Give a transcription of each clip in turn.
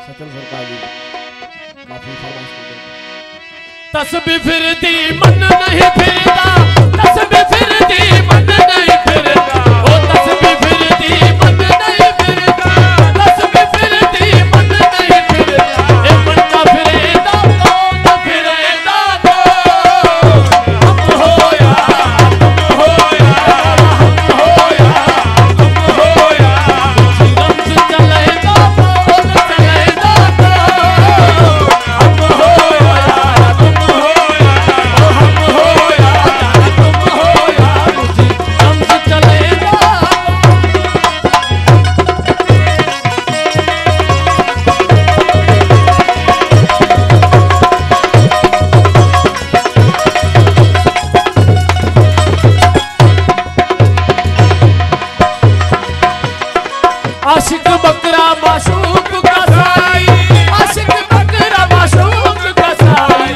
सचल सरकार जी काफी फरमाइश की। तस्बीह फिरती मन नहीं फिरता, तस्बीह फिरती मन नहीं फिरता, ओ तस्बीह फिरती मन नहीं फिरता, तस्बीह फिरती मन नहीं फिरता, ए मन का फिरेदा कौन फिरेदा कौन, हम होया तुम होया, हम होया तुम होया, रम्स चलेगा कौन चलेगा कौन, हम होया तुम होया, हम होया तुम होया, रम्स चलेगा। आशिक बकरा माशूक का साई, आशिक बकरा माशूक का साई,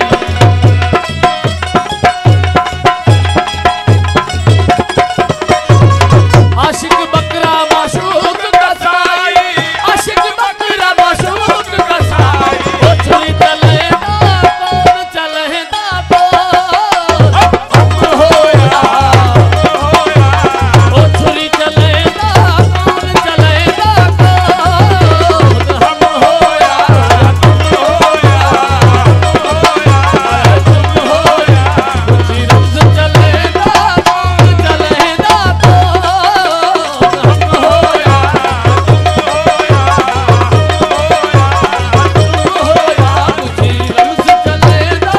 आशिक बकरा माशूक का साई, आशिक बकरा माशूक का साई, ओ छुरी चलेगा कौन चलेगा कौन, हम होया ओ छुरी चलेगा कौन चलेगा कौन, हम होया तुम होया, तुम होया, छुरी रम्स चलेगा कौन चलेगा कौन, हम होया तुम होया, तुम होया, छुरी रम्स चलेगा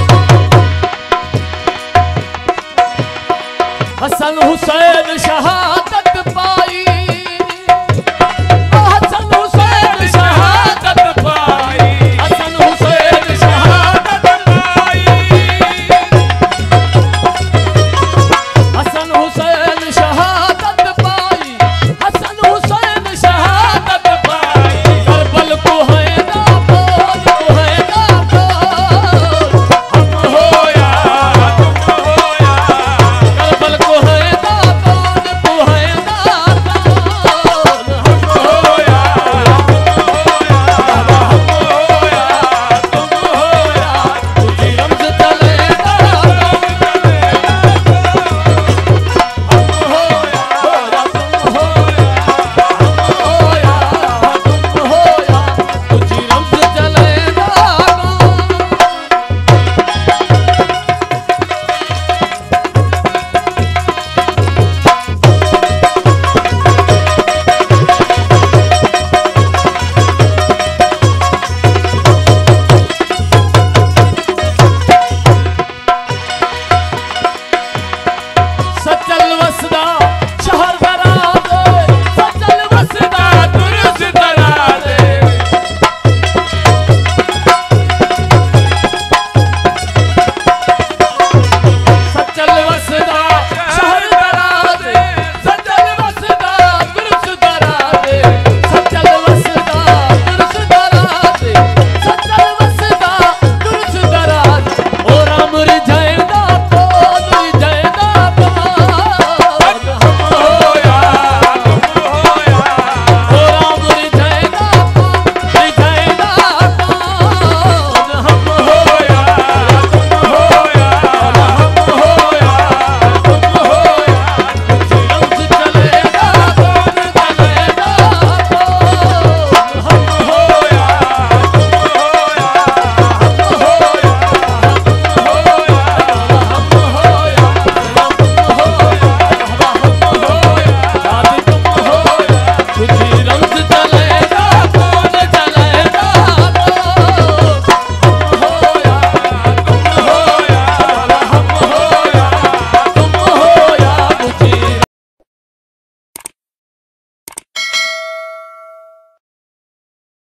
हसन हुसैन शाह